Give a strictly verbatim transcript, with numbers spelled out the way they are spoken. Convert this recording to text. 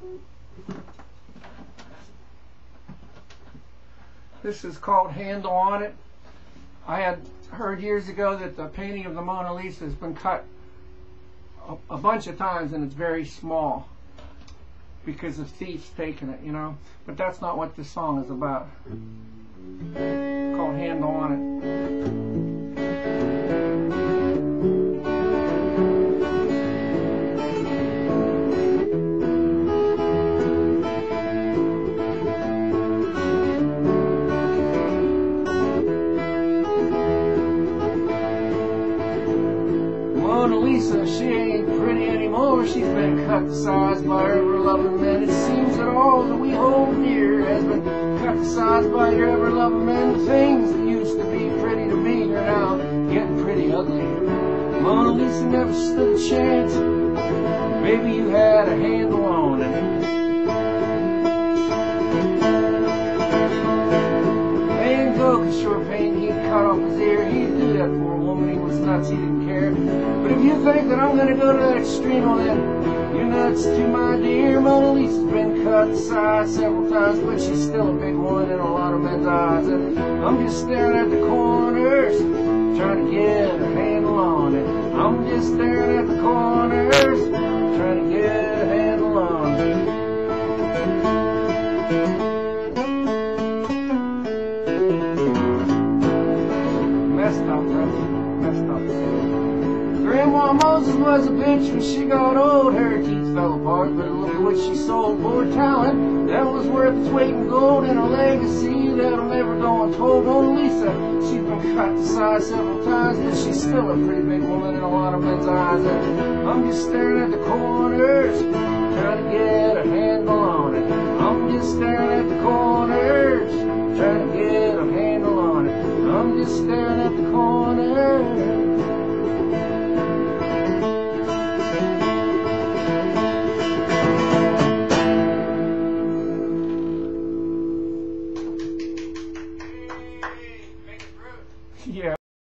This is called Handle on It. I had heard years ago that the painting of the Mona Lisa has been cut a, a bunch of times and it's very small because the thief's taken it, you know. But that's not what this song is about. It's called Handle on It. Mona Lisa, she ain't pretty anymore. She's been cut to size by her ever-lovin' men. It seems that all that we hold dear has been cut to size by your ever-lovin' men. The things that used to be pretty to me are now getting pretty ugly. Mona Lisa never stood a chance. Maybe you had a handle on it. Man, Gogh could sure paint. He'd cut off his ear. He'd do that for a woman. He was nuts. He didn't care. But if you think that I'm gonna go to that extreme, well then you're nuts too, my dear. Mona Lisa's been cut to size several times, but she's still a big one in a lot of men's eyes. And I'm just staring at the corners, trying to get a handle on it. I'm just staring at the corners, trying to get a handle on it. Messed up, brother. Messed up. Gramma Moses was a bitch when she got old. Her teeth fell apart, but look at what she sold for talent. That was worth its weight in gold and a legacy that'll never go untold. Mona Lisa, she's been cut to size several times, but she's still a pretty big woman in a lot of men's eyes. And I'm just staring at the corners, trying to get a handle on it. I'm just staring at the corners, trying to get a handle on it. I'm just staring at the corners.